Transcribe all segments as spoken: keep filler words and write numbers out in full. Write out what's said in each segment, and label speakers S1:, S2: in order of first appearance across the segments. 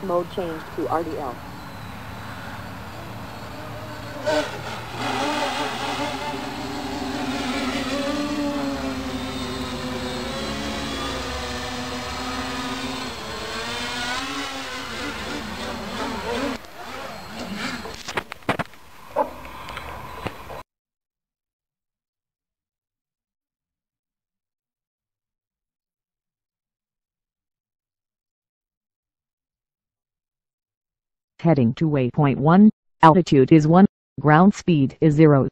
S1: Mode changed to R D L.
S2: Heading to waypoint one, altitude is one, ground speed is zero.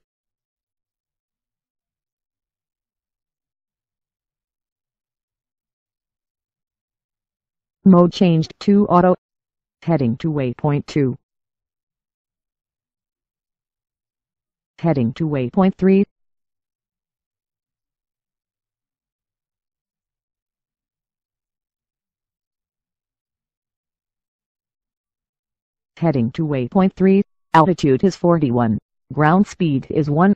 S2: Mode changed to auto. Heading to waypoint two. Heading to waypoint three. Heading to waypoint three, altitude is forty-one, ground speed is one.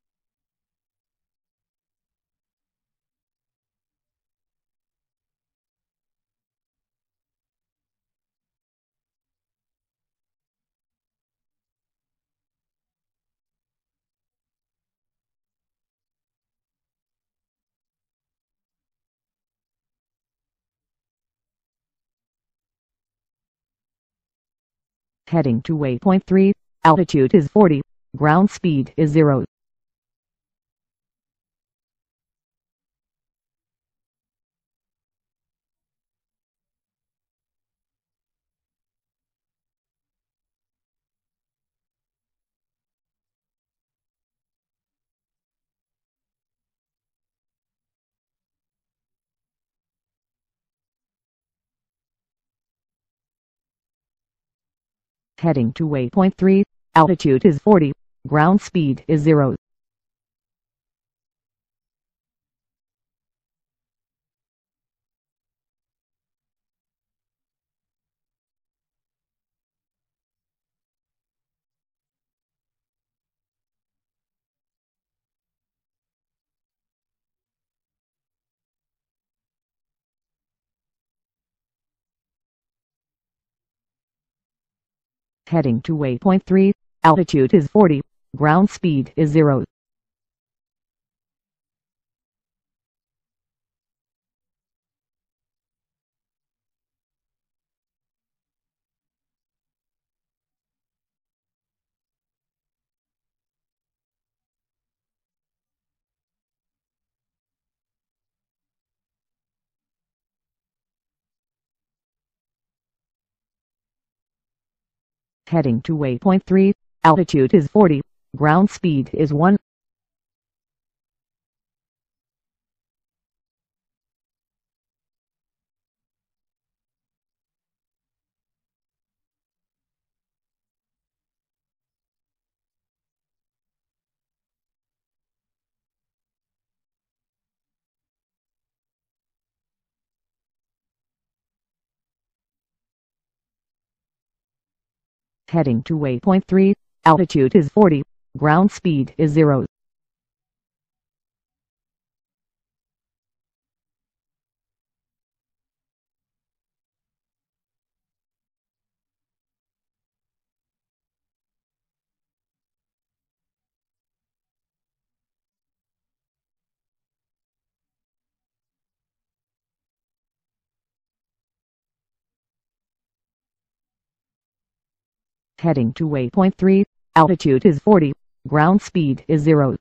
S2: Heading to waypoint three, altitude is forty, ground speed is zero. Heading to waypoint three, altitude is forty, ground speed is zero. Heading to waypoint three, altitude is forty, ground speed is zero. Heading to waypoint three, altitude is forty, ground speed is one. Heading to waypoint three, altitude is forty, ground speed is zero. Heading to waypoint three, altitude is forty, ground speed is zero.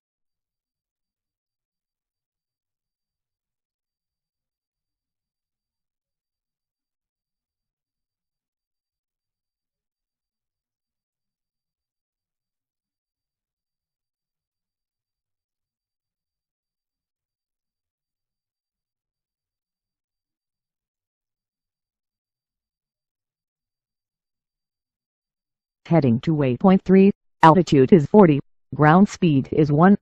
S2: Heading to waypoint three, altitude is forty, ground speed is one.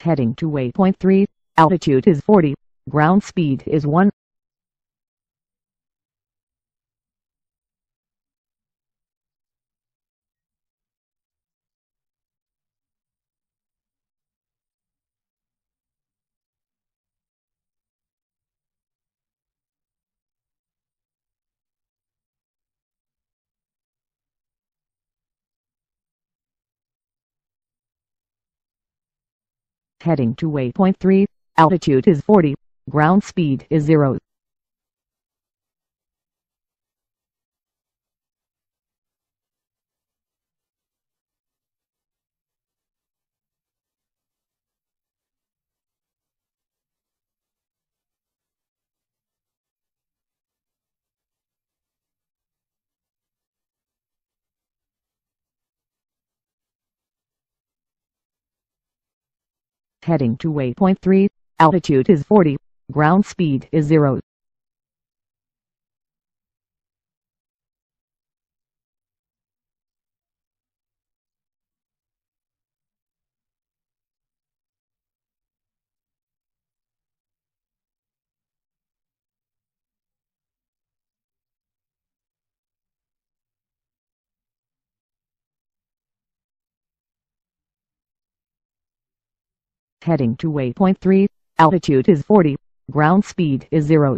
S2: Heading to waypoint three, altitude is forty, ground speed is one. Heading to waypoint three, altitude is forty, ground speed is zero. Heading to waypoint three, altitude is forty, ground speed is zero. Heading to waypoint three, altitude is forty, ground speed is zero.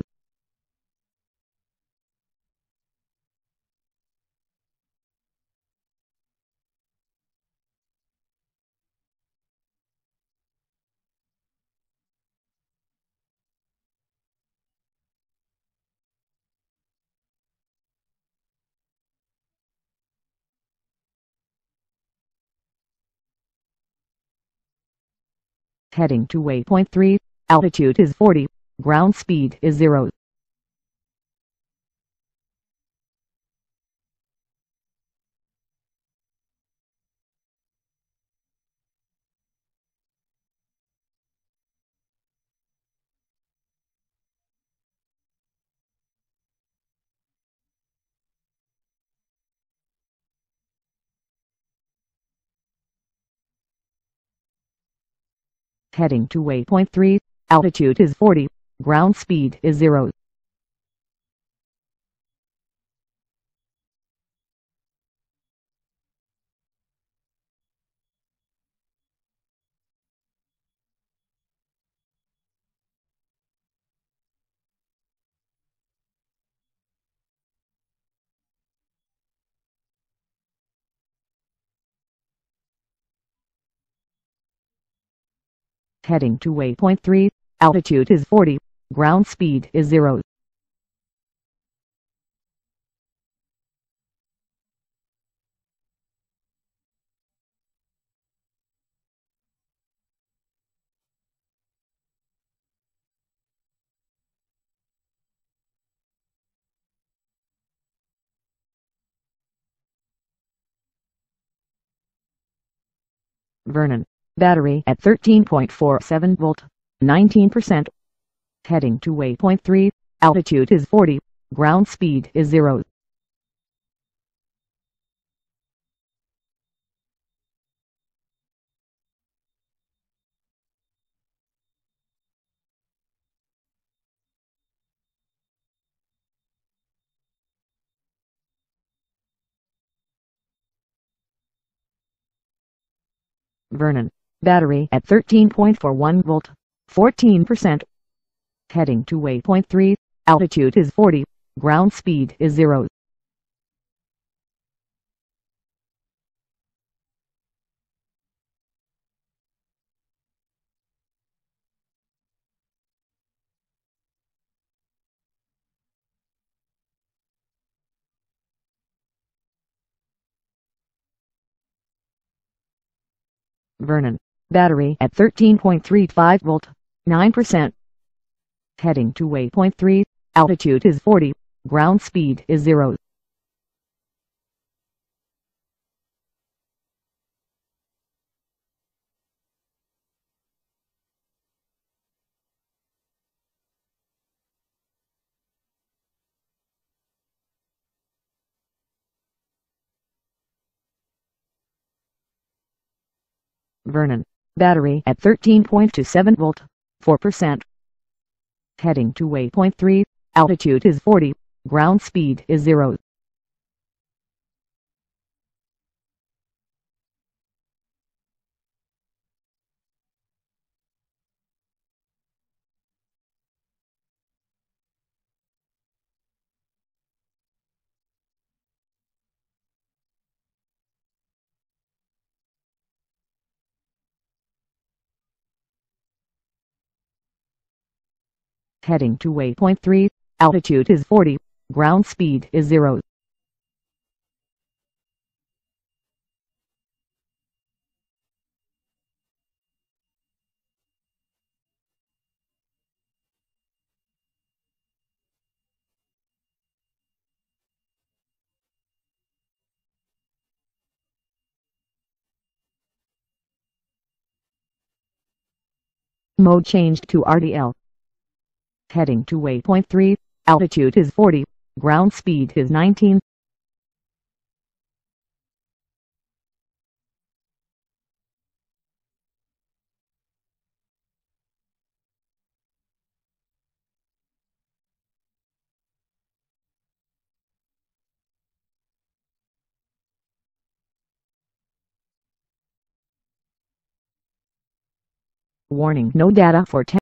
S2: Heading to waypoint three, altitude is forty, ground speed is zero. Heading to waypoint three, altitude is forty, ground speed is zero. Heading to waypoint three, altitude is forty, ground speed is zero. Vernon. Battery at thirteen point four seven volt, nineteen percent. Heading to waypoint three, altitude is forty, ground speed is zero. Vernon. Battery at thirteen point four one volt, fourteen percent. Heading to waypoint three, altitude is forty, ground speed is zero. Vernon. Battery at thirteen point three five volt, nine percent. Heading to waypoint three, altitude is forty, ground speed is zero. Vernon. Battery at thirteen point two seven volt, four percent. Heading to waypoint three, altitude is forty, ground speed is zero. Heading to waypoint three, altitude is forty, ground speed is zero. Mode changed to R D L. Heading to waypoint three, altitude is forty, ground speed is nineteen. Warning: no data for ten